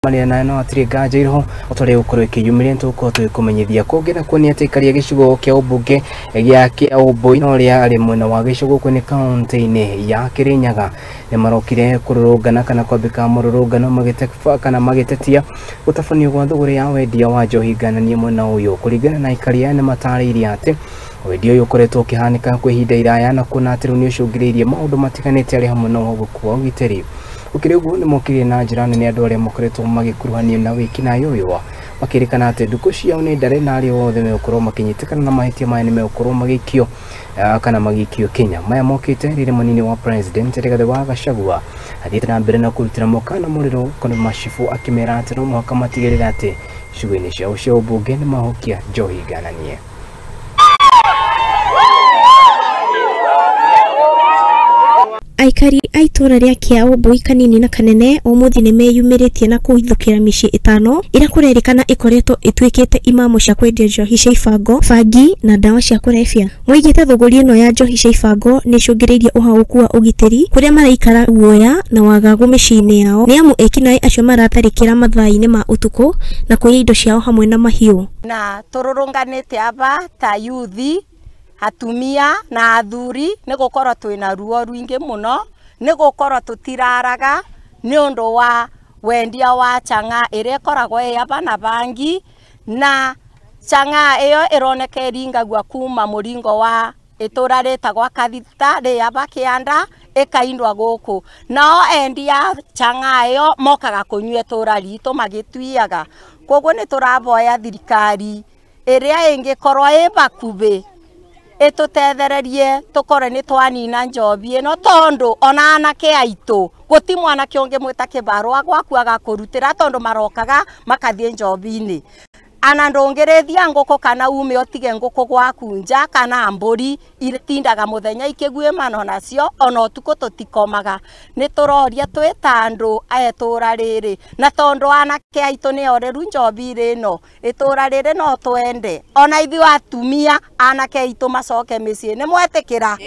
Mariana no atiriga jairo otore ukoro ikiyumire ntuko twikumenyithia kongera kuonia atikari gicigo kia ubunge gia kia Ubui no ria ari mwena wa gicigo kuni county-ini ya Kirinyaga ni marokire kururungana kana kwambika mururungano magitetia gutafanio gwa thuguri ya wendia wa njohi ngananie mwena uyu kuringana na ikari ane matariirie ati wendia uyu ukoretwo ukihanika kwa ihinda iraya na kuna ati ni ucungiriirie maundu matiganite ari hamwe no gukua ugiteri ukirigu ni mukiri na njira nene andu aria makoretwo magikuruhanio na wiki na yoyo makirikana ati nduku ciao ni ndare na ari othe mekorwo makinyitikana na mahitia maya ni mekorwo magikio kana magikio Kenya maya mokite rire munini wa president Rigathi wa Gachagua athiite na mbere na kurutira mukana muriro kono mashifu akimera ati no mwaka matigirira ati shughuli ciao cia ubunge ni mahokia njohi ngananie. Aikari aitora ria kia Ubui kanini na kanene umuthi ni meyumiritie na kuhithukira micii 5 ira kurerikana ikoretwo itwikite imamo cia kwendia njohi cia ibango, bangi na dawa cia kurefia. Moigite thuguri ino ya njohi cia ibango ni cungiriirie uhauku wa ugiteri kuria maraikara guoya na wagagu micii-ini yao ni amu ekinai acio maratharikira mathaa-ini ma utuku na kuiya indo ciao hamwe na mahiu. Na tururunganite aba ta yuthi atumia na athuri ni gukorwo twina ruo ruingi muno ni gukorwo tutiraraga ni undu wa wendia wa changa ire koragwo aba na bangi na changa iyo ironeka iringagwa kuma muringo wa itura ritagwa Kathita ri aba Kianda ikaindwa guku nao endia changa iyo mokaga kunywa itura ritu magitwiaga koguo ni turaboya thirikari iria ingikorwo ibakubi itutethererie tukore ni twanina njobi ino tondu ona anake aitu guti mwanake ungi mwita kibarua gwaku agakurutira tondu marokaga makathie njobi-ini ana ndungirithia nguku kana ume otige nguku gwaku nja kana mburi itindaga muthenya ikigwe mano nacio ona utuku tutikomaga ni turoria twita andu aetura riri na tondu anake aitu ni oreru njobi rino itura riri no twende ona ithu atumia anake aitu macoke micii ni mwetikira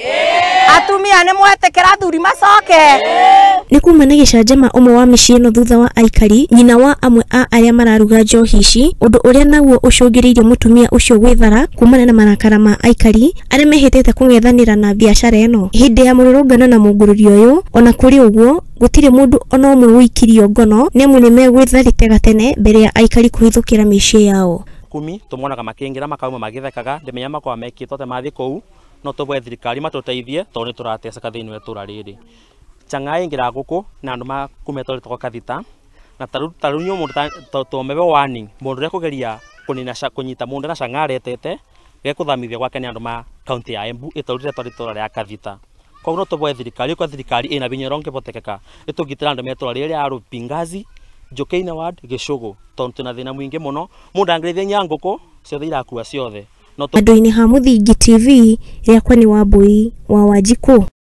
atumia ni mwetikira thuri macoke ni kuma na gicanjama umwe wa micii ino thutha wa aikari nyina wa amwe a aria mararuga njohi ici undu uria naguo ucungiriirie mutumia ucio gwithara kumana na marakara ma aikari aria mehitete kungethanira na biashara ino hindi ya mururungano na mungururi uyu ona kuri uguo gutire mundu ona umwe wikirio ngono ni amu ni megwitharite gatene mbere ya aikari kuhithukira micii yao 10 tumuonaga makingira makauma magithekaga ndimenya makwa mekitwo te mathi kou no tubwe thirikari matuteithie tondu turateseka thiini wetura riri changa ingira guku na andu makumetore toko Kathita na tarunyo mundu tomebe warning mundu ria kugeria kunyita mundu na changa retete gekuthamithia gwake ni andu ma county ya Embu itorire toritora ria Kathita kwa no tubwe thirikari ina binyeronge botekeka itugitira andu metora riri ya Rupingazi Jokeina ward Gicugu tondu tuna thina mwingi muno mundu angirithia nyanguku ciothe irakua ciothe andu-ini ha Muthingi TV riakwa ni Wambui wa Wanjiku.